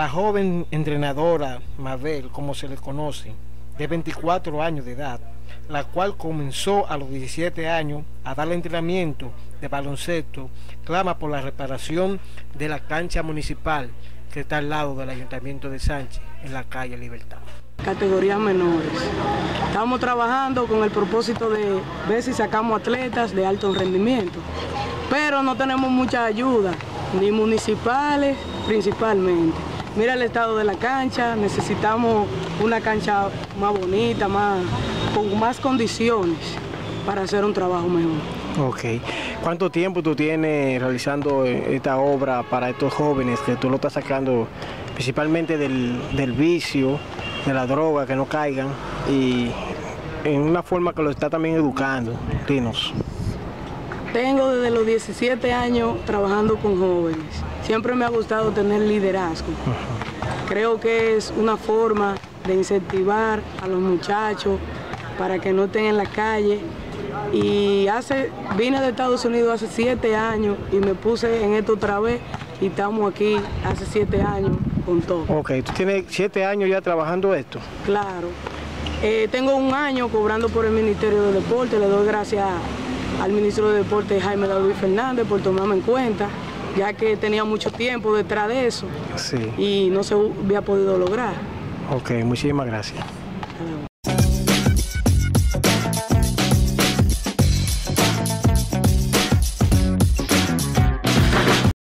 La joven entrenadora Mabel, como se le conoce, de 24 años de edad, la cual comenzó a los 17 años a darle entrenamiento de baloncesto, clama por la reparación de la cancha municipal que está al lado del Ayuntamiento de Sánchez, en la calle Libertad. Categorías menores. Estamos trabajando con el propósito de ver si sacamos atletas de alto rendimiento, pero no tenemos mucha ayuda, ni municipales principalmente. Mira el estado de la cancha, necesitamos una cancha más bonita, con más condiciones para hacer un trabajo mejor. Ok. ¿Cuánto tiempo tú tienes realizando esta obra para estos jóvenes que tú lo estás sacando principalmente del vicio, de la droga, que no caigan, y en una forma que lo está también educando? Dinos. Tengo desde los 17 años trabajando con jóvenes. Siempre me ha gustado tener liderazgo. Creo que es una forma de incentivar a los muchachos para que no estén en la calle. Y vine de Estados Unidos hace 7 años y me puse en esto otra vez y estamos aquí hace 7 años con todo. Ok, ¿tú tienes 7 años ya trabajando esto? Claro. Tengo 1 año cobrando por el Ministerio de Deporte. Le doy gracias al ministro de Deportes, Jaime David Fernández, por tomarme en cuenta, ya que tenía mucho tiempo detrás de eso. Sí. Y no se había podido lograr. Ok, muchísimas gracias.